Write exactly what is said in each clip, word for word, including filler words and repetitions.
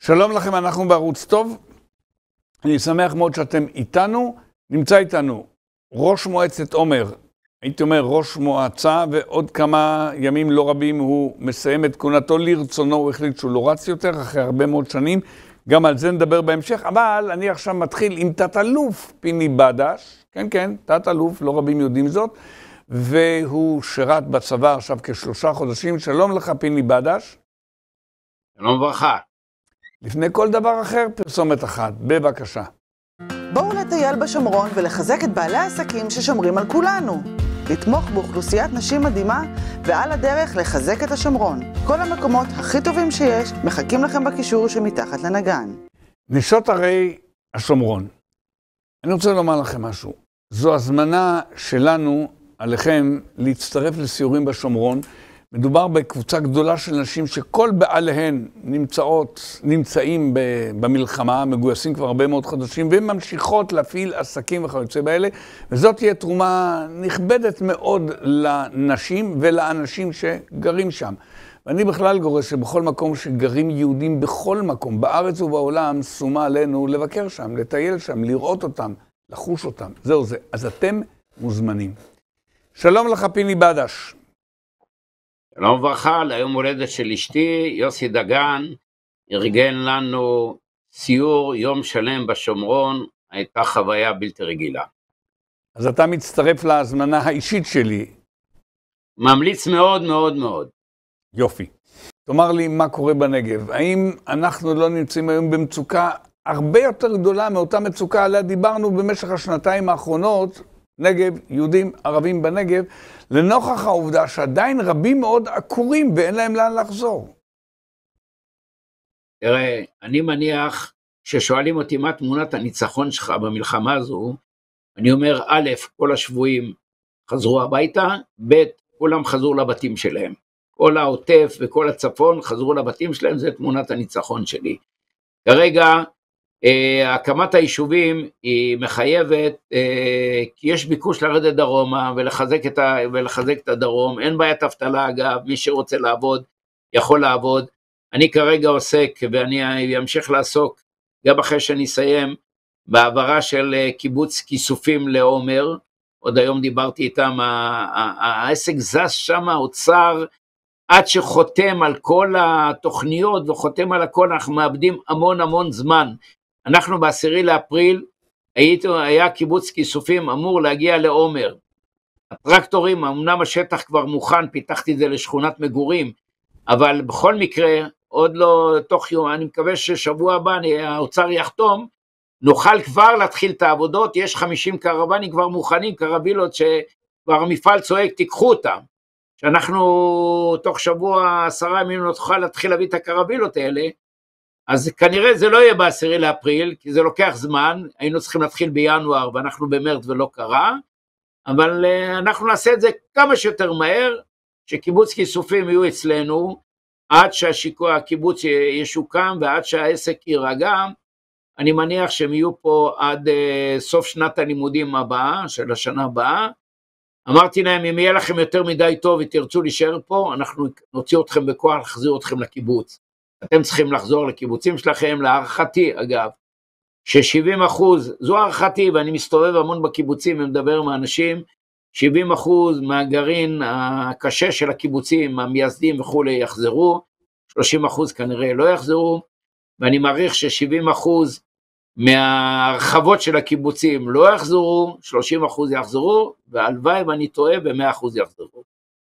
שלום לכם, אנחנו בערוץ טוב. אני שמח מאוד שאתם איתנו. נמצא איתנו ראש מועצת עומר, הייתי אומר ראש מועצה, ועוד כמה ימים לא רבים הוא מסיים את כהונתו לרצונו, הוא החליט שהוא לא רץ יותר אחרי הרבה מאוד שנים. גם על זה נדבר בהמשך, אבל אני עכשיו מתחיל עם תת-אלוף פיני בדש, כן כן, תת-אלוף, לא רבים יודעים זאת, והוא שירת בצבא עכשיו כשלושה חודשים. שלום לך פיני בדש. שלום וברכה. לפני כל דבר אחר, פרסומת אחת, בבקשה. בואו לטייל בשומרון ולחזק את בעלי העסקים ששומרים על כולנו. לתמוך באוכלוסיית נשים מדהימה, ועל הדרך לחזק את השומרון. כל המקומות הכי טובים שיש מחכים לכם בקישור שמתחת לנגן. נשות הרי השומרון. אני רוצה לומר לכם משהו. זו הזמנה שלנו עליכם להצטרף לסיורים בשומרון. מדובר בקבוצה גדולה של נשים שכל בעליהן נמצאות, נמצאים במלחמה, מגויסים כבר הרבה מאוד חודשים, והן ממשיכות להפעיל עסקים וכיוצא באלה, וזאת תהיה תרומה נכבדת מאוד לנשים ולאנשים שגרים שם. ואני בכלל גורס שבכל מקום שגרים יהודים, בכל מקום, בארץ ובעולם, שומה עלינו לבקר שם, לטייל שם, לראות אותם, לחוש אותם. זהו זה. אז אתם מוזמנים. שלום לך פיני בדש. שלום וברכה, ליום הולדת של אשתי, יוסי דגן, ארגן לנו סיור יום שלם בשומרון, הייתה חוויה בלתי רגילה. אז אתה מצטרף להזמנה האישית שלי. ממליץ מאוד מאוד מאוד. יופי. תאמר לי מה קורה בנגב. האם אנחנו לא נמצאים היום במצוקה הרבה יותר גדולה מאותה מצוקה עליה דיברנו במשך השנתיים האחרונות, נגב, יהודים, ערבים בנגב, לנוכח העובדה שעדיין רבים מאוד עקורים ואין להם לאן לחזור? תראה, אני מניח ששואלים אותי מה תמונת הניצחון שלך במלחמה הזו, אני אומר, א', כל השבויים חזרו הביתה, ב', כולם חזרו לבתים שלהם. כל העוטף וכל הצפון חזרו לבתים שלהם, זה תמונת הניצחון שלי. כרגע, Uh, הקמת היישובים היא מחייבת, uh, כי יש ביקוש לרדת דרומה ולחזק את, ה, ולחזק את הדרום, אין בעיית אבטלה אגב, מי שרוצה לעבוד יכול לעבוד. אני כרגע עוסק ואני אמשיך לעסוק גם אחרי שאני אסיים בעברה של uh, קיבוץ כיסופים לעומר, עוד היום דיברתי איתם, העסק זז שם, האוצר, עד שחותם על כל התוכניות וחותם על הכל, אנחנו מאבדים המון המון זמן. אנחנו בעשירי לאפריל, היה קיבוץ כיסופים אמור להגיע לעומר. הטרקטורים, אמנם השטח כבר מוכן, פיתחתי את זה לשכונת מגורים, אבל בכל מקרה, עוד לא תוך יום, אני מקווה ששבוע הבא האוצר יחתום, נוכל כבר להתחיל את העבודות, יש חמישים קרבנים כבר מוכנים, קרבילות שכבר המפעל צועק, תיקחו אותם. שאנחנו תוך שבוע, עשרה ימים נוכל להתחיל להביא את הקרבילות האלה, אז כנראה זה לא יהיה בעשירי לאפריל, כי זה לוקח זמן, היינו צריכים להתחיל בינואר, ואנחנו במרץ ולא קרה, אבל uh, אנחנו נעשה את זה כמה שיותר מהר, שקיבוץ כיסופים יהיו אצלנו, עד שהקיבוץ ישוקם, ועד שהעסק יירגע, אני מניח שהם יהיו פה עד uh, סוף שנת הלימודים הבאה, של השנה הבאה. אמרתי להם, אם יהיה לכם יותר מדי טוב ותרצו להישאר פה, אנחנו נוציא אתכם בכוח, נחזיר אתכם לקיבוץ. אתם צריכים לחזור לקיבוצים שלכם, להערכתי אגב, ש-שבעים אחוז, זו הערכתי, ואני מסתובב המון בקיבוצים ומדבר עם האנשים, שבעים אחוז מהגרעין הקשה של הקיבוצים, המייסדים וכו' יחזרו, שלושים אחוז כנראה לא יחזרו, ואני מעריך ש-שבעים אחוז מהרחבות של הקיבוצים לא יחזרו, שלושים אחוז יחזרו, והלוואי ואני טועה ב-מאה אחוז יחזרו.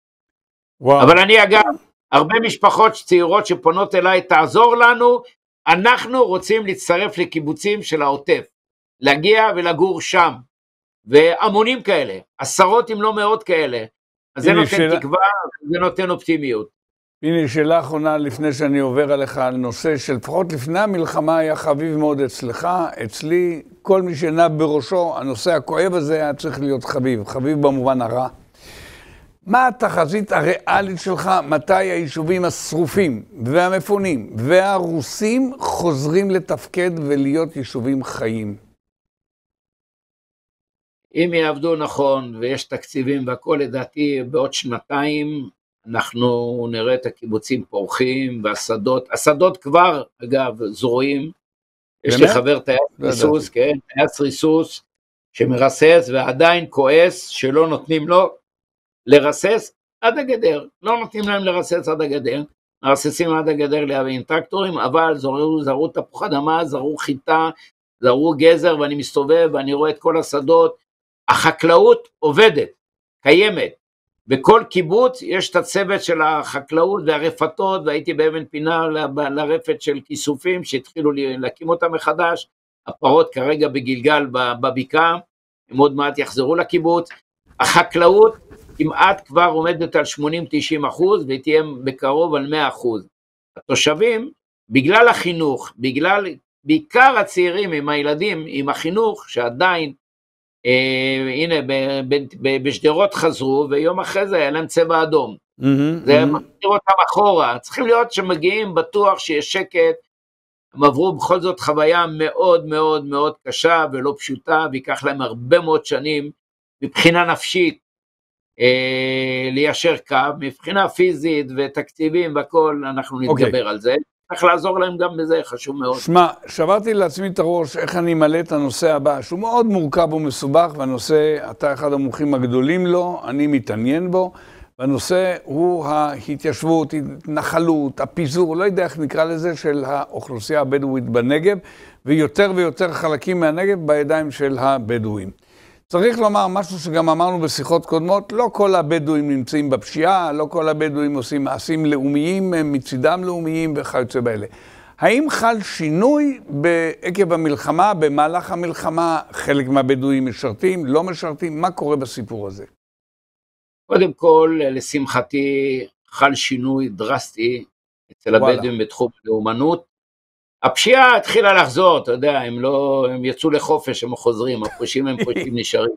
וואו. אבל אני אגב, הרבה משפחות צעירות שפונות אליי, תעזור לנו, אנחנו רוצים להצטרף לקיבוצים של העוטף, להגיע ולגור שם, והמונים כאלה, עשרות אם לא מאות כאלה, אז זה נותן שאלה... תקווה, זה נותן אופטימיות. הנה, שאלה אחרונה לפני שאני עובר עליך על נושא שלפחות לפני המלחמה היה חביב מאוד אצלך, אצלי, כל מי שנע בראשו, הנושא הכואב הזה היה צריך להיות חביב, חביב במובן הרע. מה התחזית הריאלית שלך, מתי היישובים השרופים והמפונים והרוסים חוזרים לתפקד ולהיות יישובים חיים? אם יעבדו נכון ויש תקציבים והכל, לדעתי בעוד שנתיים אנחנו נראה את הקיבוצים פורחים, והשדות, השדות כבר, אגב, זרועים. יש לי חבר טייס ריסוס, כן, טייס ריסוס, שמרסס ועדיין כועס שלא נותנים לו לרסס עד הגדר, לא נותנים להם לרסס עד הגדר, מרססים עד הגדר להבין טרקטורים, אבל זרו, זרו תפוח אדמה, זרו חיטה, זרו גזר, ואני מסתובב ואני רואה את כל השדות, החקלאות עובדת, קיימת, בכל קיבוץ יש את הצוות של החקלאות והרפתות, והייתי באבן פינה ל- לרפת של כיסופים שהתחילו להקים אותם מחדש, הפרות כרגע בגלגל בבקעה, הם עוד מעט יחזרו לקיבוץ, החקלאות כמעט כבר עומדת על שמונים תשעים אחוז, והיא תהיה בקרוב על מאה אחוז. התושבים, בגלל החינוך, בגלל, בעיקר הצעירים עם הילדים, עם החינוך, שעדיין, אה, הנה, ב- ב- ב- בשדרות חזרו, ויום אחרי זה היה להם צבע אדום. Mm-hmm, זה mm-hmm. מחזיר אותם אחורה, צריכים להיות שמגיעים בטוח שיש שקט, הם עברו בכל זאת חוויה מאוד מאוד מאוד קשה ולא פשוטה, ויקח להם הרבה מאוד שנים, מבחינה נפשית, אה, ליישר קו, מבחינה פיזית ותקציבים והכל, אנחנו נתגבר okay. על זה, צריך לעזור להם גם בזה, חשוב מאוד. שמע, שברתי לעצמי את הראש, איך אני אמלא את הנושא הבא, שהוא מאוד מורכב ומסובך, והנושא, אתה אחד המומחים הגדולים לו, אני מתעניין בו, והנושא הוא ההתיישבות, התנחלות, הפיזור, לא יודע איך נקרא לזה, של האוכלוסייה הבדואית בנגב, ויותר ויותר חלקים מהנגב בידיים של הבדואים. צריך לומר משהו שגם אמרנו בשיחות קודמות, לא כל הבדואים נמצאים בפשיעה, לא כל הבדואים עושים מעשים לאומיים, מצידם לאומיים וכיוצא באלה. האם חל שינוי בעקב המלחמה, במהלך המלחמה, חלק מהבדואים משרתים, לא משרתים, מה קורה בסיפור הזה? קודם כל, לשמחתי, חל שינוי דרסטי אצל הבדואים בתחום לאומנות. הפשיעה התחילה לחזור, אתה יודע, הם לא, הם יצאו לחופש, הם חוזרים, הפושעים הם פושעים נשארים.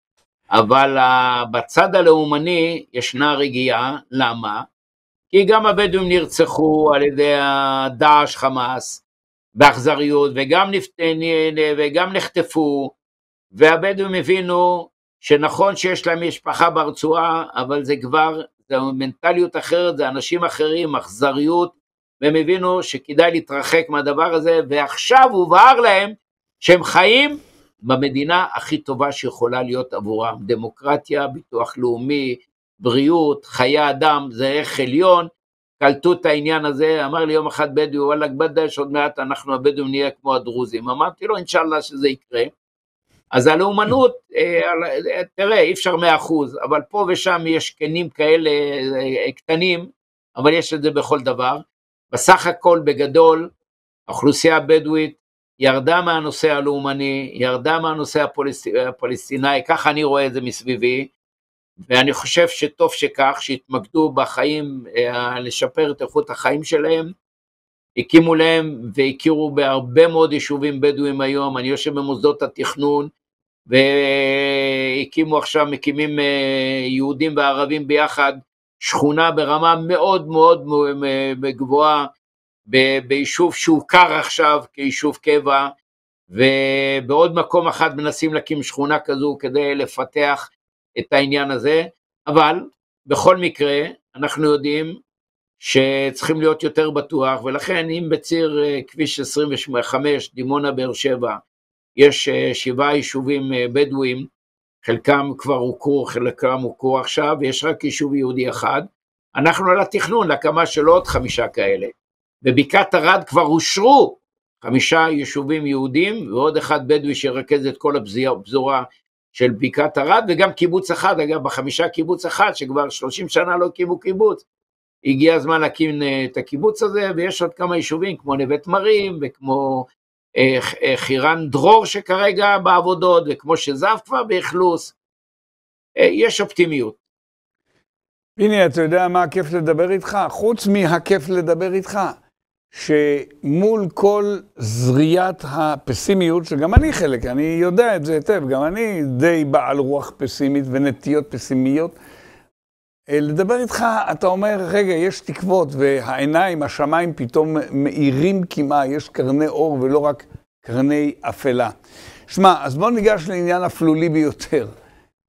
אבל בצד הלאומני ישנה רגיעה, למה? כי גם הבדואים נרצחו על ידי דאעש חמאס, באכזריות, וגם, וגם נחטפו, והבדואים הבינו שנכון שיש להם משפחה ברצועה, אבל זה כבר, זה מנטליות אחרת, זה אנשים אחרים, אכזריות, והם הבינו שכדאי להתרחק מהדבר הזה, ועכשיו הובהר להם שהם חיים במדינה הכי טובה שיכולה להיות עבורם, דמוקרטיה, ביטוח לאומי, בריאות, חיי אדם, זה ערך עליון, קלטו את העניין הזה, אמר לי יום אחד בדואי, וואלק בדש, עוד מעט אנחנו הבדואים נהיה כמו הדרוזים, אמרתי לו אינשאללה שזה יקרה, אז הלאומנות, תראה, אי אפשר מאה אחוז, אבל פה ושם יש קנים כאלה קטנים, אבל יש את זה בכל דבר, בסך הכל בגדול, האוכלוסייה הבדואית ירדה מהנושא הלאומני, ירדה מהנושא הפולס... הפלסטיני, ככה אני רואה את זה מסביבי, ואני חושב שטוב שכך, שהתמקדו בחיים, לשפר את איכות החיים שלהם, הקימו להם והכירו בהרבה מאוד יישובים בדואים היום, אני יושב במוסדות התכנון, והקימו עכשיו, מקימים יהודים וערבים ביחד, שכונה ברמה מאוד מאוד גבוהה, ביישוב שהוכר עכשיו כיישוב קבע, ובעוד מקום אחד מנסים להקים שכונה כזו, כדי לפתח את העניין הזה, אבל בכל מקרה, אנחנו יודעים, שצריכים להיות יותר בטוח, ולכן אם בציר כביש עשרים וחמש, דימונה באר שבע, יש שבעה יישובים בדואים, חלקם כבר הוכרו, חלקם הוכרו עכשיו, ויש רק יישוב יהודי אחד, אנחנו על התכנון להקמה של עוד חמישה כאלה, בבקעת ארד כבר אושרו חמישה יישובים יהודים, ועוד אחד בדואי שרכז את כל הפזורה של בקעת ארד, וגם קיבוץ אחד, אגב בחמישה קיבוץ אחד, שכבר שלושים שנה לא הקימו קיבוץ, הגיע הזמן להקים את הקיבוץ הזה, ויש עוד כמה יישובים, כמו נווה תמרים, וכמו אה, חירן דרור שכרגע בעבודות, וכמו שזב כבר באכלוס, אה, יש אופטימיות. הנה, אתה יודע מה הכיף לדבר איתך? חוץ מהכיף לדבר איתך, שמול כל זריעת הפסימיות, שגם אני חלק, אני יודע את זה היטב, גם אני די בעל רוח פסימית ונטיות פסימיות, לדבר איתך, אתה אומר, רגע, יש תקוות, והעיניים, השמיים פתאום מאירים כמעט, יש קרני אור ולא רק קרני אפלה. שמע, אז בוא ניגש לעניין אפלולי ביותר.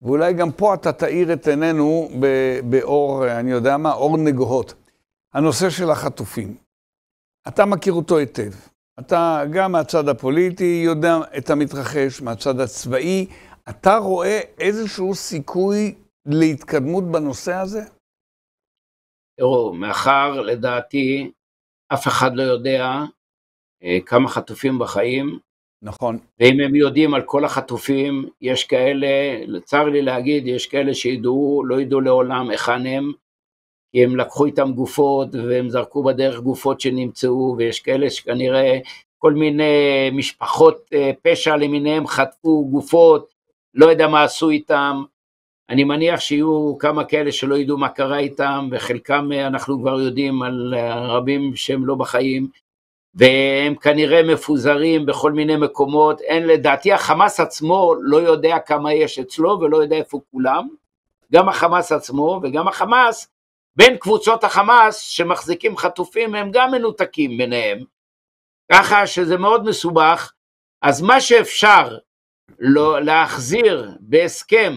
ואולי גם פה אתה תאיר את עינינו באור, אני יודע מה, אור נגוהות. הנושא של החטופים. אתה מכיר אותו היטב. אתה גם מהצד הפוליטי יודע את המתרחש, מהצד הצבאי. אתה רואה איזשהו סיכוי להתקדמות בנושא הזה? תראו, מאחר לדעתי, אף אחד לא יודע אה, כמה חטופים בחיים. נכון. ואם הם יודעים על כל החטופים, יש כאלה, צר לי להגיד, יש כאלה שידעו, לא ידעו לעולם היכן הם, כי הם לקחו איתם גופות, והם זרקו בדרך גופות שנמצאו, ויש כאלה שכנראה כל מיני משפחות אה, פשע למיניהם חטפו גופות, לא יודע מה עשו איתם. אני מניח שיהיו כמה כאלה שלא ידעו מה קרה איתם, וחלקם אנחנו כבר יודעים על רבים שהם לא בחיים, והם כנראה מפוזרים בכל מיני מקומות. אין, לדעתי החמאס עצמו לא יודע כמה יש אצלו, ולא יודע איפה כולם. גם החמאס עצמו וגם החמאס, בין קבוצות החמאס שמחזיקים חטופים, הם גם מנותקים ביניהם. ככה שזה מאוד מסובך. אז מה שאפשר לא, להחזיר בהסכם,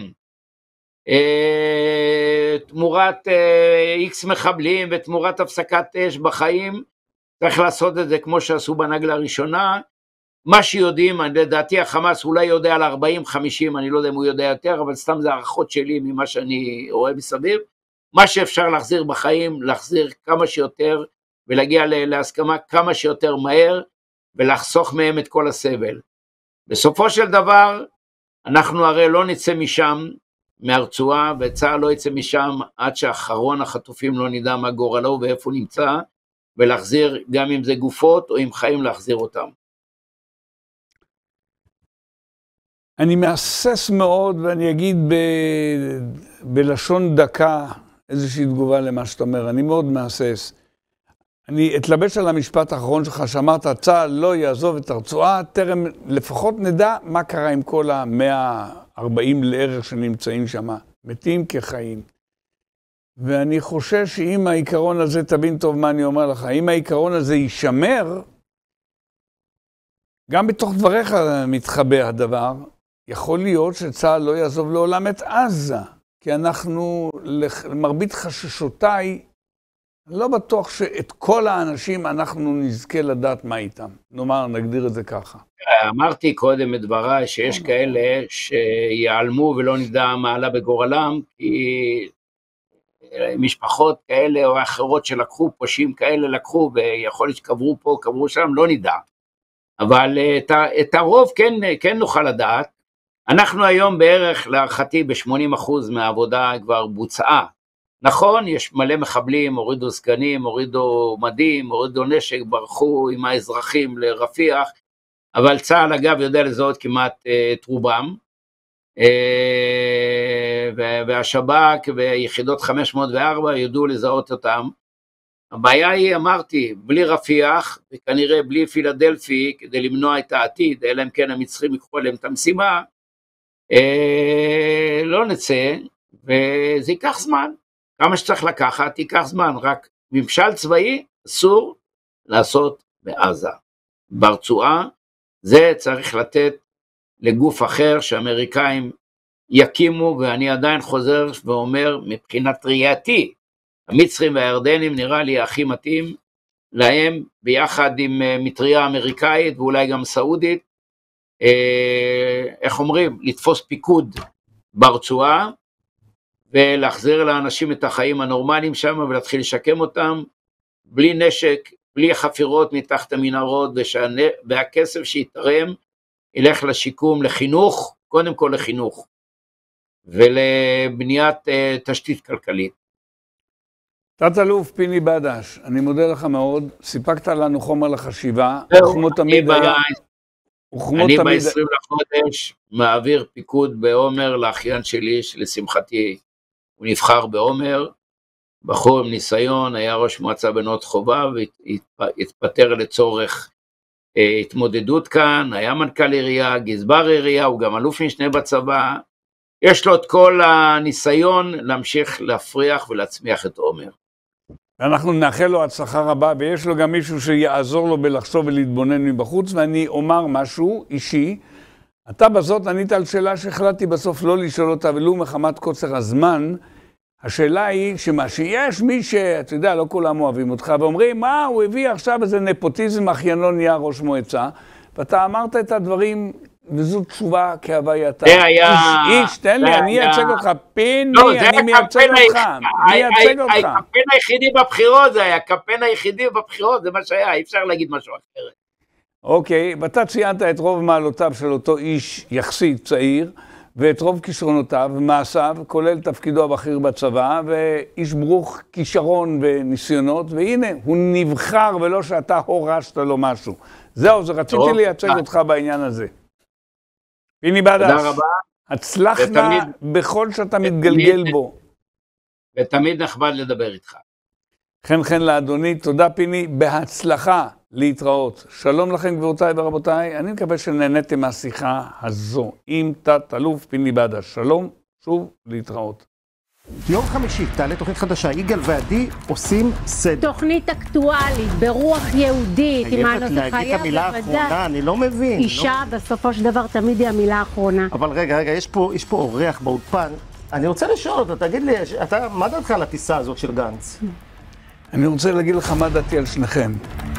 תמורת איקס מחבלים ותמורת הפסקת אש בחיים, צריך לעשות את זה כמו שעשו בנגלה הראשונה. מה שיודעים, לדעתי החמאס אולי יודע על ארבעים חמישים, אני לא יודע אם הוא יודע יותר, אבל סתם זה הערכות שלי ממה שאני רואה מסביב. מה שאפשר להחזיר בחיים, להחזיר כמה שיותר, ולהגיע להסכמה כמה שיותר מהר, ולחסוך מהם את כל הסבל. בסופו של דבר, אנחנו הרי לא נצא משם, מהרצועה, וצה"ל לא יצא משם עד שאחרון החטופים לא נדע מה גורלו ואיפה הוא נמצא, ולהחזיר גם אם זה גופות או אם חיים להחזיר אותם. אני מאסס מאוד, ואני אגיד ב... בלשון דקה איזושהי תגובה למה שאתה אומר. אני מאוד מאסס. אני אתלבש על המשפט האחרון שלך, שאמרת, צה"ל לא יעזוב את הרצועה, טרם לפחות נדע מה קרה עם כל ה-מאה וארבעים לערך שנמצאים שם, מתים כחיים. ואני חושב שאם העיקרון הזה, תבין טוב מה אני אומר לך, אם העיקרון הזה יישמר, גם בתוך דבריך מתחבא הדבר, יכול להיות שצה"ל לא יעזוב לעולם את עזה, כי אנחנו, למרבית חששותיי, לא בטוח שאת כל האנשים אנחנו נזכה לדעת מה איתם. נאמר, נגדיר את זה ככה. אמרתי קודם את דבריי שיש כאלה שיעלמו ולא נדע מה עלה בגורלם, כי משפחות כאלה או אחרות שלקחו, פושעים כאלה לקחו, ויכול להיות שקברו פה, קברו שם, לא נדע. אבל את, את הרוב כן, כן נוכל לדעת. אנחנו היום בערך, להערכתי, ב-שמונים אחוז מהעבודה כבר בוצעה. נכון, יש מלא מחבלים, הורידו סגנים, הורידו מדים, הורידו נשק, ברחו עם האזרחים לרפיח, אבל צה"ל אגב יודע לזהות כמעט את רובם, והשב"כ ויחידות חמש מאות וארבע ידעו לזהות אותם. הבעיה היא, אמרתי, בלי רפיח, וכנראה בלי פילדלפי, כדי למנוע את העתיד, אלא אם כן המצרים יקחו עליהם את המשימה, לא נצא, וזה ייקח זמן. כמה שצריך לקחת, ייקח זמן, רק ממשל צבאי אסור לעשות בעזה. ברצועה, זה צריך לתת לגוף אחר שאמריקאים יקימו, ואני עדיין חוזר ואומר, מבחינת ראייתי, המצרים והירדנים נראה לי הכי מתאים להם, ביחד עם מטריה אמריקאית ואולי גם סעודית, איך אומרים, לתפוס פיקוד ברצועה, ולהחזיר לאנשים את החיים הנורמליים שם, ולהתחיל לשקם אותם, בלי נשק, בלי חפירות מתחת המנהרות, והכסף שיתרם, ילך לשיקום, לחינוך, קודם כל לחינוך, ולבניית uh, תשתית כלכלית. תת-אלוף פיני בדש, אני מודה לך מאוד, סיפקת לנו חומר לחשיבה, אני תמיד היה... אני ב-עשרים לחודש מעביר פיקוד בעומר לאחיין שלי, שלשמחתי הוא נבחר בעומר, בחור עם ניסיון, היה ראש מועצה בנאות חובב, והתפטר לצורך אה, התמודדות כאן, היה מנכ"ל עירייה, גזבר עירייה, הוא גם אלוף משנה בצבא, יש לו את כל הניסיון להמשיך להפריח ולהצמיח את עומר. ואנחנו נאחל לו הצלחה רבה, ויש לו גם מישהו שיעזור לו בלחשוב ולהתבונן מבחוץ, ואני אומר משהו אישי, אתה בזאת ענית על שאלה שהחלטתי בסוף לא לשאול אותה, ולו מחמת קוצר הזמן. השאלה היא שמה, שיש מי שאתה יודע, לא כולם אוהבים אותך, ואומרים, מה, הוא הביא עכשיו איזה נפוטיזם, אחיינו נהיה ראש מועצה, ואתה אמרת את הדברים, וזו תשובה כהווייתה. זה היה... איש, איש, תן לי, אני אייצג אותך, פיני, אני מייצג אותך, אני אייצג אותך. הקמפיין היחידי בבחירות, זה היה הקמפיין היחידי בבחירות, זה מה שהיה, אי אפשר להגיד משהו אחר. אוקיי, ואתה ציינת את רוב מעלותיו של אותו איש יחסית צעיר, ואת רוב כישרונותיו ומעשיו, כולל תפקידו הבכיר בצבא, ואיש ברוך כישרון וניסיונות, והנה, הוא נבחר ולא שאתה הורשת לו משהו. זהו, זה רציתי לייצג אותך בעניין הזה. פיני בדש, תודה רבה. הצלחנה בכל שאתה מתגלגל בו. ותמיד נחמד לדבר איתך. חן חן לאדוני, תודה פיני, בהצלחה להתראות. שלום לכם גבירותיי ורבותיי, אני מקווה שנהניתם מהשיחה הזו עם תת אלוף פיני בדש. שלום, שוב להתראות. יום חמישי, תעלה תוכנית חדשה, יגאל ועדי עושים סדר. תוכנית אקטואלית, ברוח יהודית, עם הנושא חייב להגיד את המילה האחרונה, אני לא מבין. אישה בסופו של דבר תמיד היא המילה האחרונה. אבל רגע, רגע, יש פה, יש פה אורח באולפן. אני רוצה לשאול אותו, תגיד לי, אתה, מה דעתך על הטיסה הזאת של גנץ? אני רוצה להגיד לך מה דעתי על שניכם.